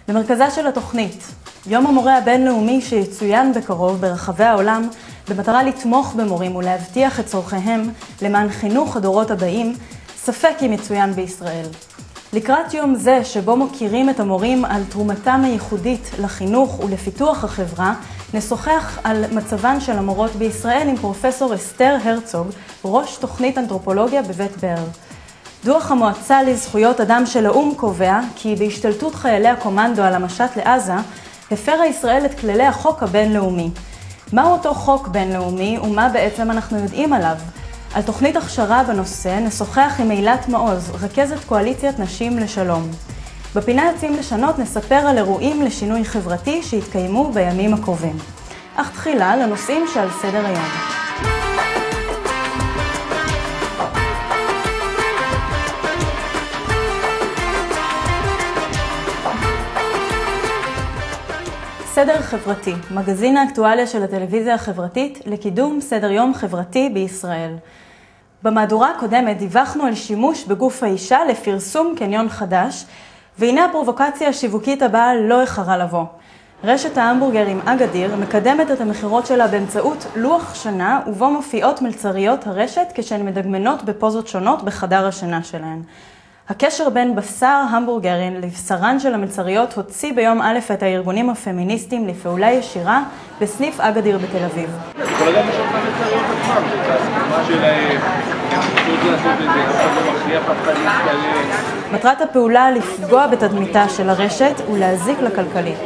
במרכזה של התוכנית, יום המורה הבינלאומי שיצוין בקרוב ברחבי העולם, במטרה לתמוך במורים ולהבטיח את צורכיהם למען חינוך הדורות הבאים, ספק אם יצוין בישראל. לקראת יום זה שבו מוכירים את המורים על תרומתם הייחודית לחינוך ולפיתוח החברה, נשוחח על מצבן של המורות בישראל עם פרופסור אסתר הרצוג, ראש תוכנית אנתרופולוגיה בבית ברל. דוח המועצה לזכויות אדם של האו"ם קובע כי בהשתלטות חיילי הקומנדו על המשט לעזה, הפרה ישראל את כללי החוק הבינלאומי. מהו אותו חוק בינלאומי ומה בעצם אנחנו יודעים עליו? על תוכנית הכשרה בנושא נשוחח עם אילת מעוז, רכזת קואליציית נשים לשלום. בפינה יוצאים לשנות נספר על אירועים לשינוי חברתי שהתקיימו בימים הקרובים. אך תחילה לנושאים שעל סדר היום. סדר חברתי, מגזין האקטואליה של הטלוויזיה החברתית לקידום סדר יום חברתי בישראל. במהדורה הקודמת דיווחנו על שימוש בגוף האישה לפרסום קניון חדש, והנה הפרובוקציה השיווקית הבאה לא איחרה לבוא. רשת ההמבורגרים אגדיר מקדמת את המחירות שלה באמצעות לוח שנה, ובו מופיעות מלצריות הרשת כשהן מדגמנות בפוזות שונות בחדר השינה שלהן. הקשר בין בשר המבורגרין לבשרן של המלצריות הוציא ביום א' את הארגונים הפמיניסטיים לפעולה ישירה בסניף אגדיר בתל אביב. כל אדם יש אותם מלצריות עצמם, זה הסכמה שלהם, פשוט לעשות את זה, אף אחד לא מכריח, אף אחד להתקלל. מטרת הפעולה לפגוע בתדמיתה של הרשת ולהזיק לכלכלית.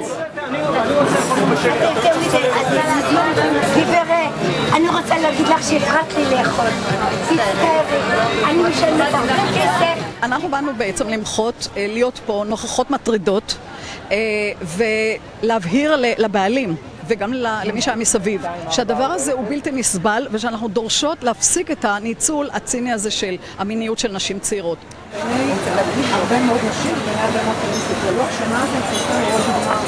אני רוצה להגיד לך שהפרעת לי לאכול. אני משלמת הרבה כסף. אנחנו באנו בעצם למחות, להיות פה נוכחות מטרידות ולהבהיר לבעלים וגם למי שהיה מסביב שהדבר הזה הוא בלתי נסבל ושאנחנו דורשות להפסיק את הניצול הציני הזה של המיניות של נשים צעירות. אני רוצה להגיד הרבה מאוד נשים ובני הרבה מאוד פרנסית ולא שנה אתם צריכים לראות דוגמה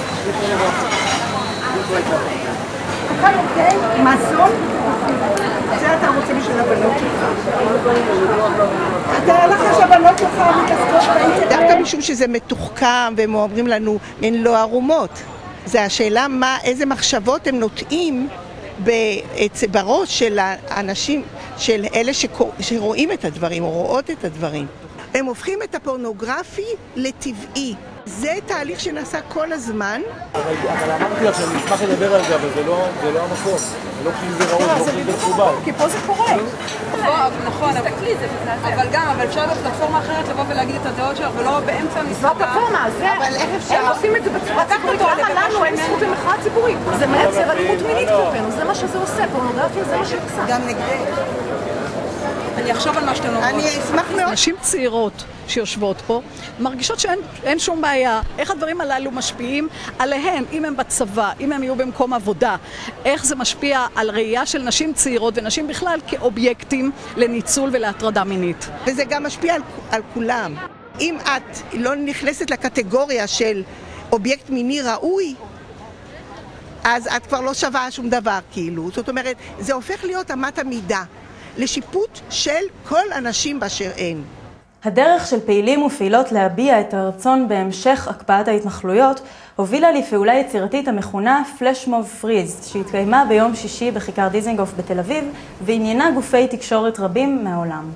יותר אוקיי, אוקיי, מסון זה אתה רוצה בשביל הבנות שלך אתה הלך שהבנות שלך מתעסקות באינטרנט דווקא משום שזה מתוחכם והם אומרים לנו הן לא ערומות. זה השאלה איזה מחשבות הם נוטעים בראש של האנשים, של אלה שרואים את הדברים או רואות את הדברים. הם הופכים את הפורנוגרפי לטבעי. זה תהליך שנעשה כל הזמן. אבל אמרתי לך שאני אשמח לדבר על זה, אבל זה לא המקום. זה לא כי זה ראוי, לא כי זה חובר. כי פה זה קורה. נכון, אבל אפשר בפלטפורמה אחרת לבוא ולהגיד את הדעות שלך ולא באמצע המשחק. זאת הפלטפורמה, הם עושים את זה בצורה ציבורית. למה לנו אין זכות למחאה ציבורית? זה מייצר אלימות מינית כלפינו, זה מה שזה עושה. פורנוגרפיה זה מה שעושה. גם נגדי. אני אחשוב על מה שאתם אומרות. אני אשמח מאוד. נשים צעירות שיושבות פה מרגישות שאין שום בעיה. איך הדברים הללו משפיעים עליהן, אם הם בצבא, אם הם יהיו במקום עבודה, איך זה משפיע על ראייה של נשים צעירות ונשים בכלל כאובייקטים לניצול ולהטרדה מינית. וזה גם משפיע על כולם. אם את לא נכנסת לקטגוריה של אובייקט מיני ראוי, אז את כבר לא שווה שום דבר כאילו. זאת אומרת, זה הופך להיות אמת המידה לשיפוט של כל אנשים באשר הן. הדרך של פעילים ופעילות להביע את הרצון בהמשך הקפאת ההתנחלויות הובילה לפעולה יצירתית המכונה פלשמוב פריז, שהתקיימה ביום שישי בכיכר דיזנגוף בתל אביב ועניינה גופי תקשורת רבים מהעולם.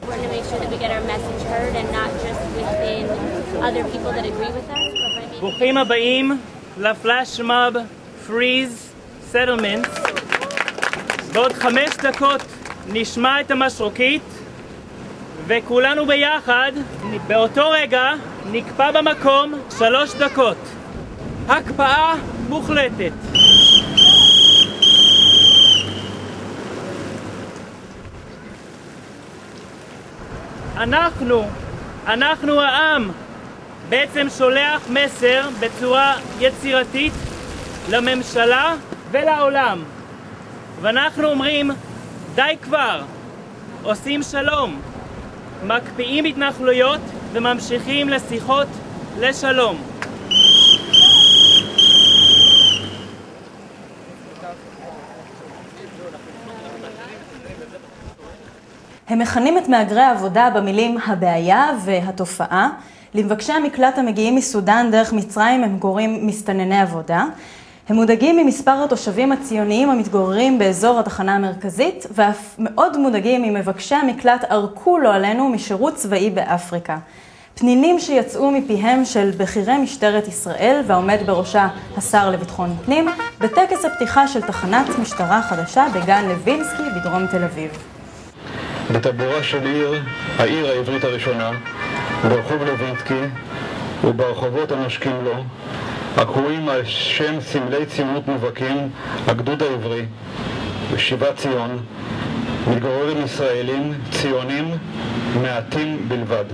ברוכים הבאים לפלשמוב פריז סטלמנט. בעוד 5 דקות נשמע את המשרוקית וכולנו ביחד באותו רגע נקפא במקום 3 דקות. הקפאה מוחלטת. אנחנו העם בעצם שולח מסר בצורה יצירתית לממשלה ולעולם, ואנחנו אומרים די כבר, עושים שלום, מקפיאים התנחלויות וממשיכים לשיחות לשלום. הם מכנים את מהגרי העבודה במילים הבעיה והתופעה, למבקשי המקלט המגיעים מסודן דרך מצרים הם קוראים מסתנני עבודה. הם מודאגים ממספר התושבים הציוניים המתגוררים באזור התחנה המרכזית, ואף מאוד מודאגים ממבקשי המקלט ערקו לו עלינו משירות צבאי באפריקה. פנינים שיצאו מפיהם של בכירי משטרת ישראל והעומד בראשה השר לביטחון פנים, בטקס הפתיחה של תחנת משטרה חדשה בגן לוינסקי בדרום תל אביב. בטבורה של העיר העברית הראשונה, ברחוב לוינסקי וברחובות הנושקים לו, הקרויים על שם סמלי ציונות מובהקים, הגדוד העברי ושיבת ציון, מתגוררים ישראלים ציונים מעטים בלבד.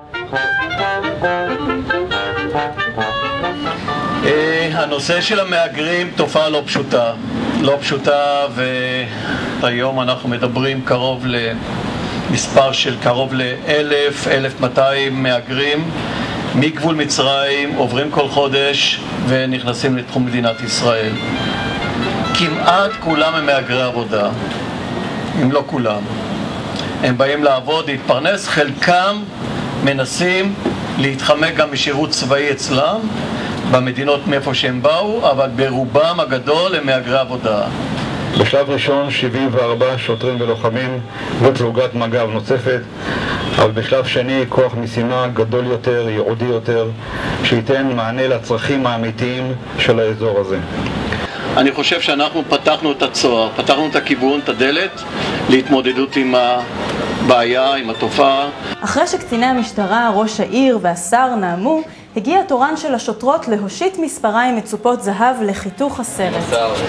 הנושא של המהגרים תופעה לא פשוטה, והיום אנחנו מדברים מספר של קרוב ל-1,200 מהגרים מגבול מצרים, עוברים כל חודש ונכנסים לתחום מדינת ישראל. כמעט כולם הם מהגרי עבודה, אם לא כולם. הם באים לעבוד, להתפרנס, חלקם מנסים להתחמק גם משירות צבאי אצלם, במדינות מאיפה שהם באו, אבל ברובם הגדול הם מהגרי עבודה. בשלב ראשון 74 שוטרים ולוחמים ופלוגת מג"ב נוספת, אבל בשלב שני כוח משימה גדול יותר, ייעודי יותר, שייתן מענה לצרכים האמיתיים של האזור הזה. אני חושב שאנחנו פתחנו את הצוהר, פתחנו את הכיוון, את הדלת, להתמודדות עם הבעיה, עם התופעה. אחרי שקציני המשטרה, ראש העיר והשר נעמו, הגיע התורן של השוטרות להושיט מספריים מצופות זהב לחיתוך הסרט.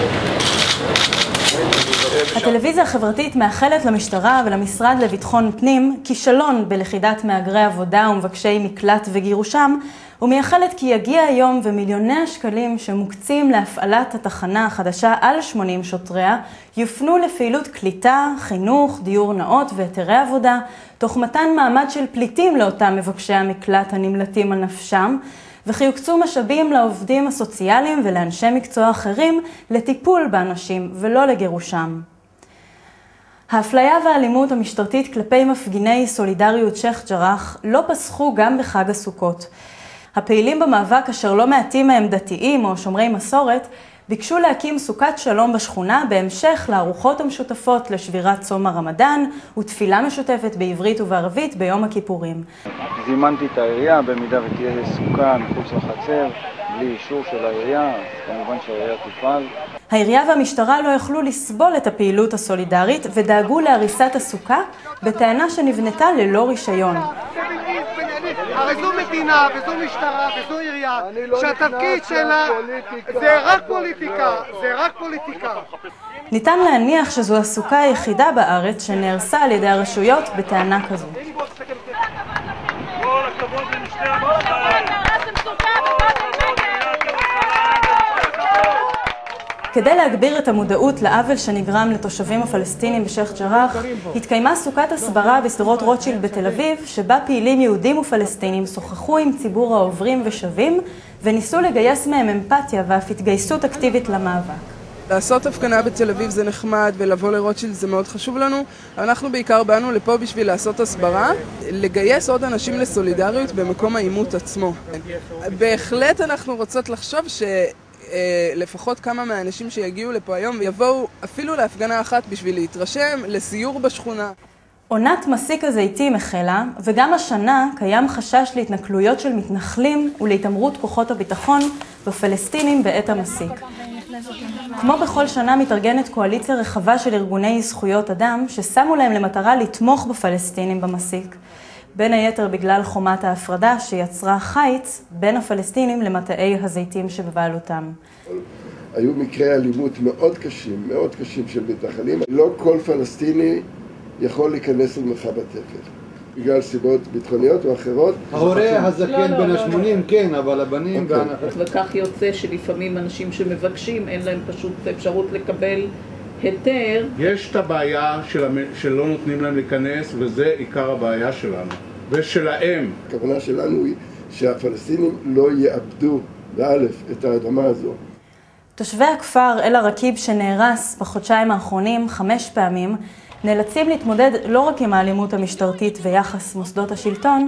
הטלוויזיה החברתית מאחלת למשטרה ולמשרד לביטחון פנים כישלון בלכידת מהגרי עבודה ומבקשי מקלט וגירושם, ומייחלת כי יגיע היום ומיליוני השקלים שמוקצים להפעלת התחנה החדשה על 80 שוטריה יופנו לפעילות קליטה, חינוך, דיור נאות והיתרי עבודה, תוך מתן מעמד של פליטים לאותם מבקשי המקלט הנמלטים על נפשם, וכי יוקצו משאבים לעובדים הסוציאליים ולאנשי מקצוע אחרים לטיפול באנשים ולא לגירושם. האפליה והאלימות המשטרתית כלפי מפגיני סולידריות שייח' ג'ראח לא פסחו גם בחג הסוכות. הפעילים במאבק אשר לא מעטים מהם דתיים או שומרי מסורת ביקשו להקים סוכת שלום בשכונה בהמשך לארוחות המשותפות לשבירת צום הרמדאן ותפילה משותפת בעברית ובערבית ביום הכיפורים. זימנתי את העירייה במידה ותהיה סוכה מחוץ לחצר בלי אישור של העירייה, כמובן שהעירייה תפעל. העירייה והמשטרה לא יכלו לסבול את הפעילות הסולידרית ודאגו להריסת הסוכה בטענה שנבנתה ללא רישיון. הרי זו מדינה וזו משטרה וזו עירייה שהתפקיד שלה זה רק פוליטיקה. ניתן להניח שזו הסוכה היחידה בארץ שנהרסה על ידי הרשויות בטענה כזו. כדי להגביר את המודעות לעוול שנגרם לתושבים הפלסטינים בשייח' ג'ראח, התקיימה סוכת הסברה בשדרות רוטשילד בתל אביב, שבה פעילים יהודים ופלסטינים שוחחו עם ציבור העוברים ושווים, וניסו לגייס מהם אמפתיה ואף התגייסות אקטיבית למאבק. לעשות הפגנה בתל אביב זה נחמד, ולבוא לרוטשילד זה מאוד חשוב לנו. אנחנו בעיקר באנו לפה בשביל לעשות הסברה, לגייס עוד אנשים לסולידריות במקום העימות עצמו. בהחלט אנחנו רוצות לחשוב לפחות כמה מהאנשים שיגיעו לפה היום ויבואו אפילו להפגנה אחת בשביל להתרשם, לסיור בשכונה. עונת מסיק הזיתים החלה, וגם השנה קיים חשש להתנכלויות של מתנחלים ולהתעמרות כוחות הביטחון בפלסטינים בעת המסיק. כמו בכל שנה מתארגנת קואליציה רחבה של ארגוני זכויות אדם ששמו להם למטרה לתמוך בפלסטינים במסיק. בין היתר בגלל חומת ההפרדה שיצרה חיץ בין הפלסטינים למטעי הזיתים שבבעלותם. היו מקרי אלימות מאוד קשים של מתנחלים. לא כל פלסטיני יכול להיכנס למרחב התפר, בגלל סיבות ביטחוניות או אחרות. ההורה הזקן בין ה-80 כן, אבל הבנים וכך יוצא שלפעמים אנשים שמבקשים אין להם פשוט אפשרות לקבל היתר. יש את הבעיה שלא נותנים להם להיכנס, וזה עיקר הבעיה שלנו ושלהם. הכוונה שלנו היא שהפלסטינים לא יאבדו באלף את האדמה הזו. תושבי הכפר אל-עראקיב שנהרס בחודשיים האחרונים 5 פעמים נאלצים להתמודד לא רק עם האלימות המשטרתית ויחס מוסדות השלטון,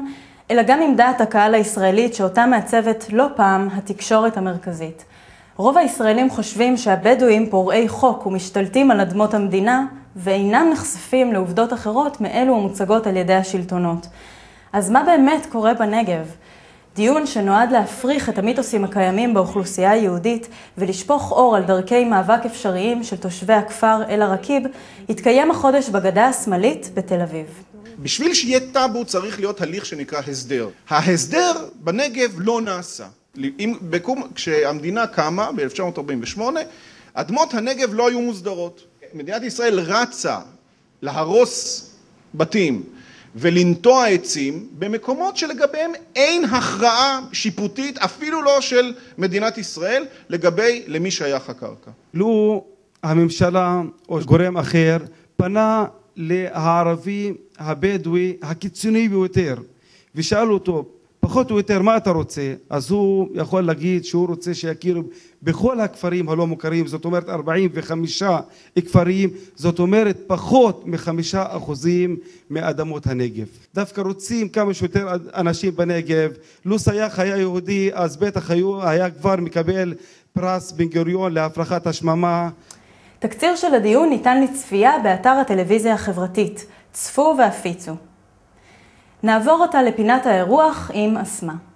אלא גם עם דעת הקהל הישראלית שאותה מעצבת לא פעם התקשורת המרכזית. רוב הישראלים חושבים שהבדואים פורעי חוק ומשתלטים על אדמות המדינה, ואינם נחשפים לעובדות אחרות מאלו המוצגות על ידי השלטונות. אז מה באמת קורה בנגב? דיון שנועד להפריך את המיתוסים הקיימים באוכלוסייה היהודית ולשפוך אור על דרכי מאבק אפשריים של תושבי הכפר אל-עראקיב, התקיים החודש בגדה השמאלית בתל אביב. בשביל שיהיה טאבו צריך להיות הליך שנקרא הסדר. ההסדר בנגב לא נעשה. כשהמדינה קמה ב-1948, אדמות הנגב לא היו מוסדרות. מדינת ישראל רצה להרוס בתים ולנטוע עצים במקומות שלגביהם אין הכרעה שיפוטית, אפילו לא של מדינת ישראל, לגבי למי שייך הקרקע. לו הממשלה או גורם אחר פנה לערבי הבדואי הקיצוני ביותר ושאל אותו פחות או יותר מה אתה רוצה, אז הוא יכול להגיד שהוא רוצה שיכירו בכל הכפרים הלא מוכרים, זאת אומרת 45 כפרים, זאת אומרת פחות מ5% מאדמות הנגב. דווקא רוצים כמה שיותר אנשים בנגב. לו סייח היה יהודי, אז בטח היה כבר מקבל פרס בן גוריון להפרחת השממה. תקציר של הדיון ניתן לצפייה באתר הטלוויזיה החברתית. צפו והפיצו. נעבור אותה לפינת האירוח עם אסמה.